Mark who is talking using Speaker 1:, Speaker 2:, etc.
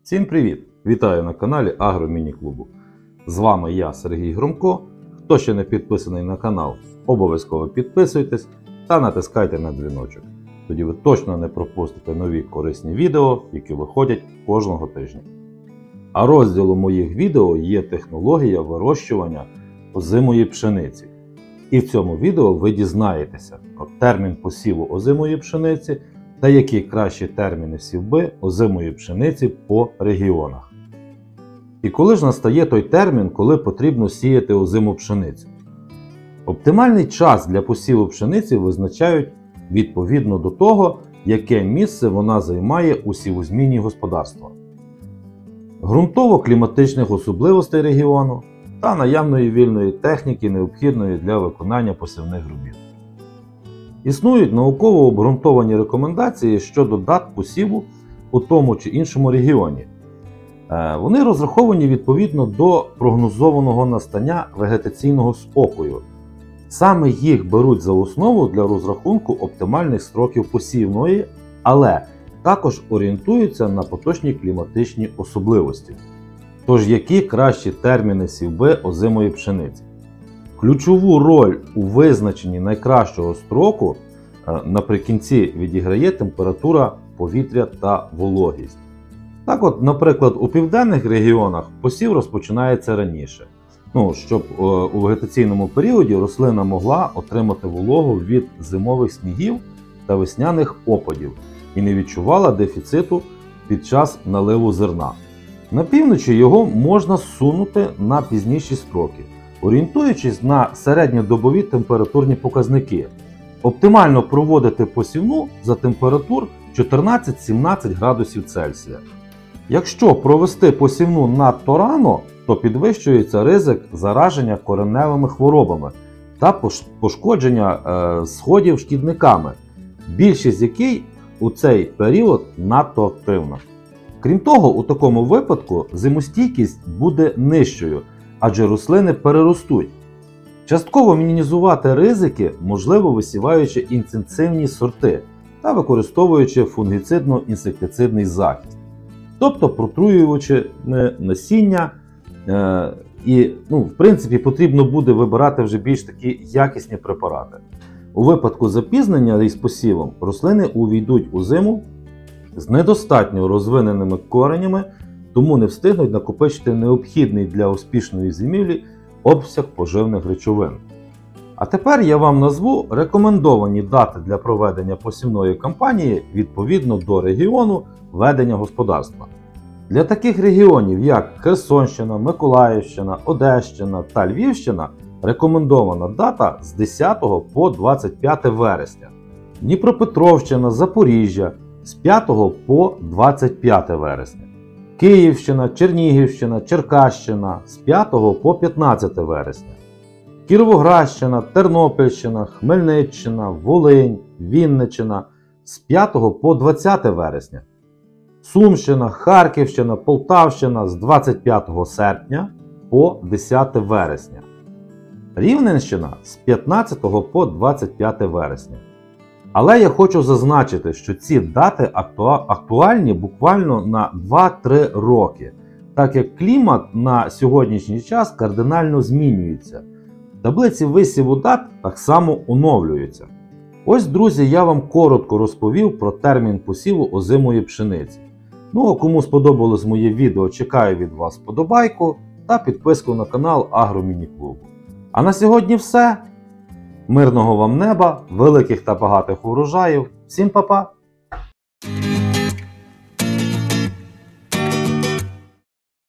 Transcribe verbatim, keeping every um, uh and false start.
Speaker 1: Всім привіт! Вітаю на каналі Агромініклубу. З вами я, Сергій Громко. Хто ще не підписаний на канал, обов'язково підписуйтесь та натискайте на дзвіночок. Тоді ви точно не пропустите нові корисні відео, які виходять кожного тижня. А розділом моїх відео є технологія вирощування озимої пшениці. І в цьому відео ви дізнаєтеся про термін посіву озимої пшениці та які кращі терміни сівби озимої пшениці по регіонах. І коли ж настає той термін, коли потрібно сіяти озиму пшеницю? Оптимальний час для посіву пшениці визначають відповідно до того, яке місце вона займає у сівозмінні господарства, ґрунтово-кліматичних особливостей регіону та наявної вільної техніки, необхідної для виконання посівних робіт. Існують науково обґрунтовані рекомендації щодо дат посіву у тому чи іншому регіоні. Вони розраховані відповідно до прогнозованого настання вегетаційного спокою. Саме їх беруть за основу для розрахунку оптимальних строків посівної, але також орієнтуються на поточні кліматичні особливості. Тож, які кращі терміни сівби озимої пшениці? Ключову роль у визначенні найкращого строку наприкінці відіграє температура повітря та вологість. Так от, наприклад, у південних регіонах посів розпочинається раніше, ну, щоб у вегетаційному періоді рослина могла отримати вологу від зимових снігів та весняних опадів і не відчувала дефіциту під час наливу зерна. На півночі його можна зсунути на пізніші строки, орієнтуючись на середньодобові температурні показники. Оптимально проводити посівну за температур чотирнадцять-сімнадцять градусів Цельсія. Якщо провести посівну надто рано, то підвищується ризик зараження кореневими хворобами та пошкодження е, сходів шкідниками, більшість яких у цей період надто активна. Крім того, у такому випадку зимостійкість буде нижчою, адже рослини переростуть. Частково мінімізувати ризики можливо висіваючи інтенсивні сорти та використовуючи фунгіцидно-інсектицидний захист, тобто протруюючи насіння, е, і, ну, в принципі, потрібно буде вибирати вже більш такі якісні препарати. У випадку запізнення із посівом рослини увійдуть у зиму з недостатньо розвиненими коренями, тому не встигнуть накопичити необхідний для успішної зимівлі обсяг поживних речовин. А тепер я вам назву рекомендовані дати для проведення посівної кампанії відповідно до регіону ведення господарства. Для таких регіонів, як Херсонщина, Миколаївщина, Одещина та Львівщина, рекомендована дата з десятого по двадцять п'яте вересня. Дніпропетровщина, Запоріжжя з п'ятого по двадцять п'яте вересня. Київщина, Чернігівщина, Черкащина з п'ятого по п'ятнадцяте вересня. Кіровоградщина, Тернопільщина, Хмельниччина, Волинь, Вінниччина з п'ятого по двадцяте вересня. Сумщина, Харківщина, Полтавщина з двадцять п'ятого серпня по десяте вересня. Рівненщина з п'ятнадцятого по двадцять п'яте вересня. Але я хочу зазначити, що ці дати актуальні буквально на два-три роки, так як клімат на сьогоднішній час кардинально змінюється. Таблиці висіву дат так само оновлюються. Ось, друзі, я вам коротко розповів про термін посіву озимої пшениці. Ну а кому сподобалось моє відео, чекаю від вас вподобайку та підписку на канал Агромініклубу. А на сьогодні все. Мирного вам неба, великих та багатих урожаїв. Всім па-па!